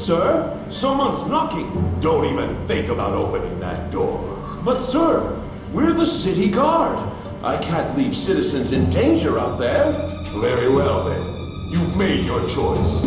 sir. Someone's knocking. Don't even think about opening that door. But, sir, we're the city guard. I can't leave citizens in danger out there. Very well, then. You've made your choice.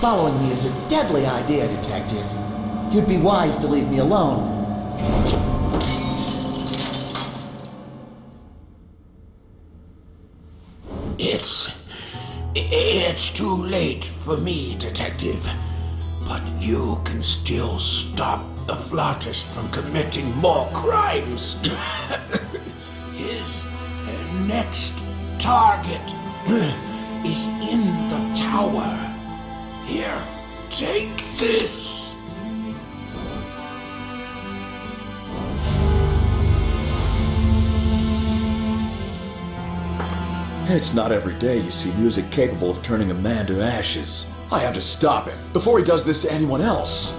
Following me is a deadly idea, Detective. You'd be wise to leave me alone. It's too late for me, Detective. But you can still stop the flautist from committing more crimes. His next target is in the tower. Here, take this. It's not every day you see music capable of turning a man to ashes. I have to stop him before he does this to anyone else.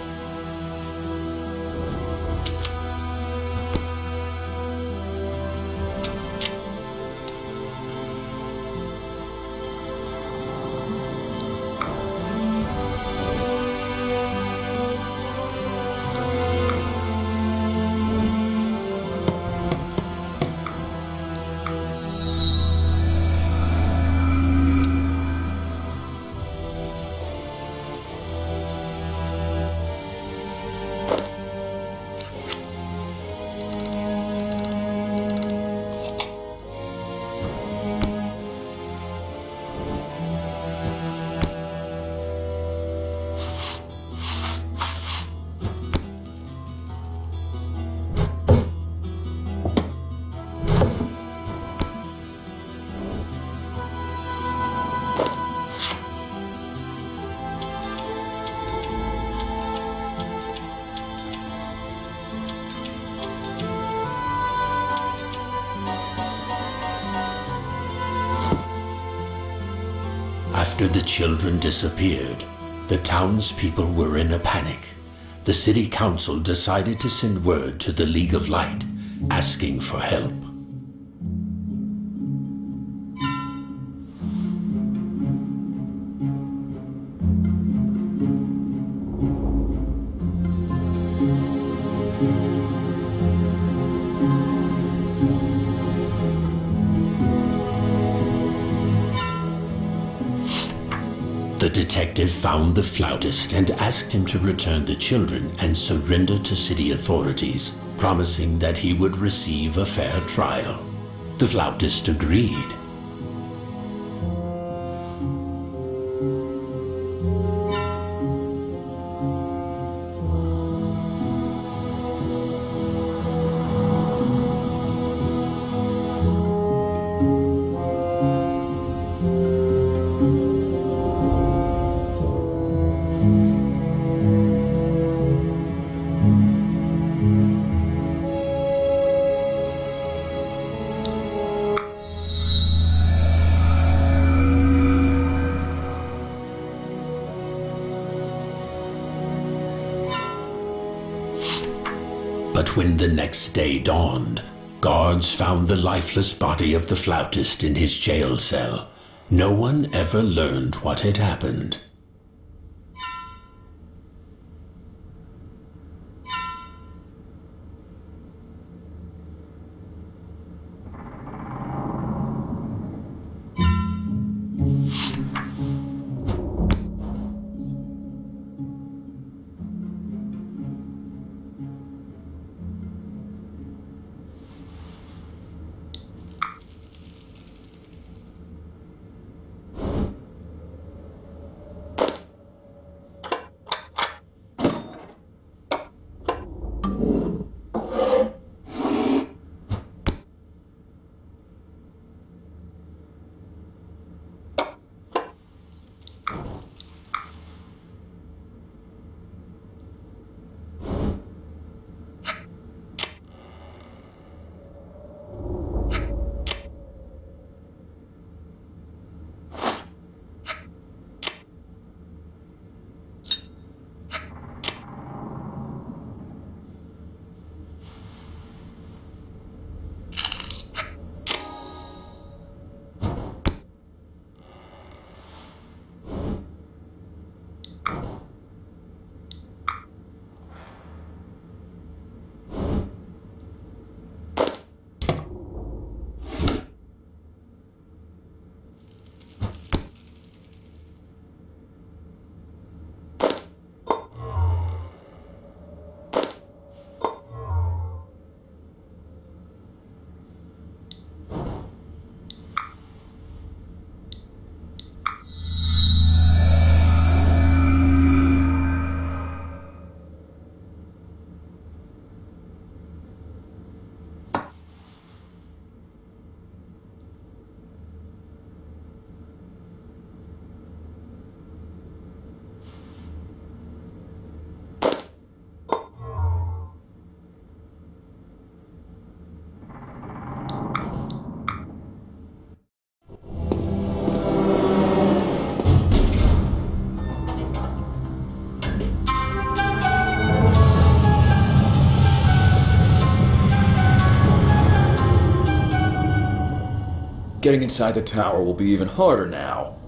After the children disappeared, the townspeople were in a panic. The city council decided to send word to the League of Light, asking for help. The detective found the flautist and asked him to return the children and surrender to city authorities, promising that he would receive a fair trial. The flautist agreed. But when the next day dawned, guards found the lifeless body of the flautist in his jail cell. No one ever learned what had happened. Getting inside the tower will be even harder now.